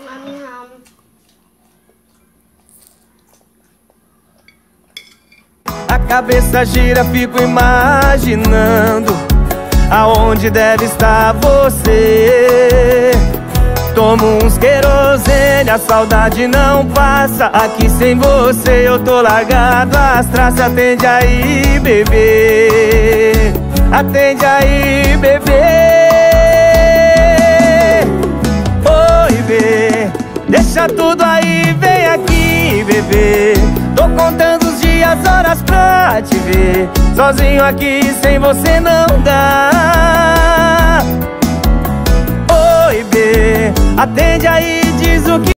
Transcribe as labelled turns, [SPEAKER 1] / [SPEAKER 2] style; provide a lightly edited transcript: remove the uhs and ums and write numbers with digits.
[SPEAKER 1] A cabeça gira, fico imaginando aonde deve estar você. Tomo uns querosene, a saudade não passa. Aqui sem você eu tô largado às traças. Atende aí, bebê. Atende aí, bebê. Oi, bebê. Deixa tudo aí, vem aqui, bebê. Tô contando os dias, horas pra te ver. Sozinho aqui, sem você não dá. Oi, bebê. Atende aí, diz o que